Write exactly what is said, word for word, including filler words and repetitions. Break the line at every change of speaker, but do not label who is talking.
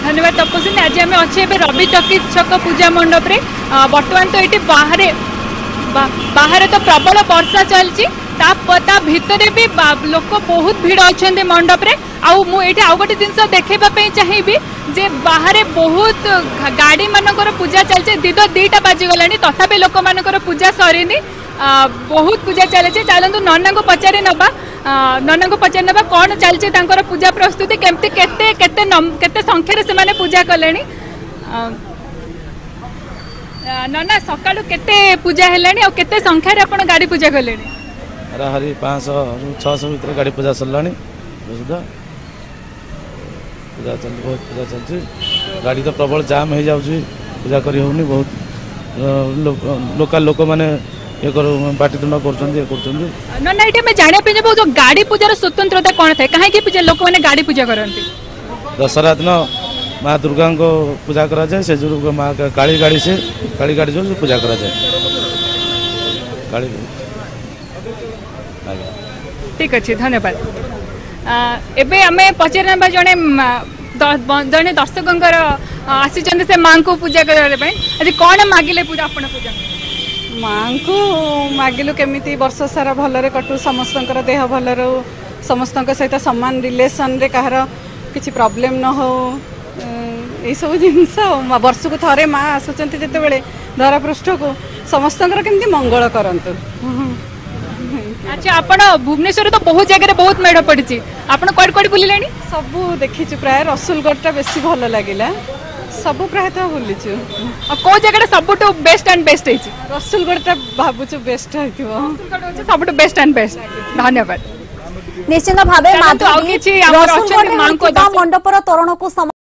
धन्यवाद तपस्विनी। आज आम अच्छे रविटकिज छक पूजा मंडप रे बर्तमान तो ये बाहर बाहर तो प्रबल वर्षा चलती भितर भी लोक बहुत भीड़ अच्छा मंडप रे आउ मुझे आउ गोटे जिन देखापी चाहिए जे बाहर बहुत गाड़ी मानकर पूजा चलती दिन दीटा बाजिगला तथापि लोक मानकर पूजा सरीनी बहुत पूजा चलती चलतु नना को पचारि नवा नना को पचारि नवा कौन चलती पूजा प्रस्तुति केमती केते केते केते संख्यार से पूजा कले नना सकाळु केते पूजा हेलानी और केते संख्यार आपण गाड़ी पूजा कले
हरी पाँच सौ छः सौ भर गाड़ी पूजा सरला बुझा पूजा चल बहुत पूजा चलती गाड़ी तो प्रबल जाम हो जाऊँगी पूजा करी होनी बहुत लोकल लोक मैंने ये पाटितुंड कर
ना ये मैं जाना पे जो गाड़ी पूजार स्वतंत्रता कौन था कहीं पूजा लोक मैंने गाड़ी पूजा करती
दशहरा दिन माँ दुर्गा को पूजा करा जाए से जो माँ काली गाड़ी से काली गाड़ी जो पूजा करा जाए काली
ठीक अच्छे धन्यवाद। एबे आम पचार जड़े जड़े दर्शक आसी से माँ को पूजा करने आज कौन मागिले पूजा आपण पूजा
माँ को मागिलु केमिति वर्ष सारा भलरे कटु समस्त देह भल रो समस्त सहित सम्मान रिलेसन रे कहार किसी प्रॉब्लम न हो ये सब जिनस वर्ष को थरे माँ आसुचंती जेते बेले धरा पृष्ठ को समस्त केमती मंगल करंतु।
अच्छा आपण भुवनेश्वर तो बहुत जगह बहुत मेढ़ पड़ी आपण कोड कोड बुलिलेनी
सबू देखी प्राय रसुलगढ़ बेसी भल लगिला सब प्राय तो बुलीचु
को जगह सबुठ बेस्ट एंड बेस्ट है
रसुलगढ़ भावुचु बेस्ट है
सबुठ बेस्ट एंड बेस्ट धन्यवाद।
निश्चित भाव मंडपर तोरण को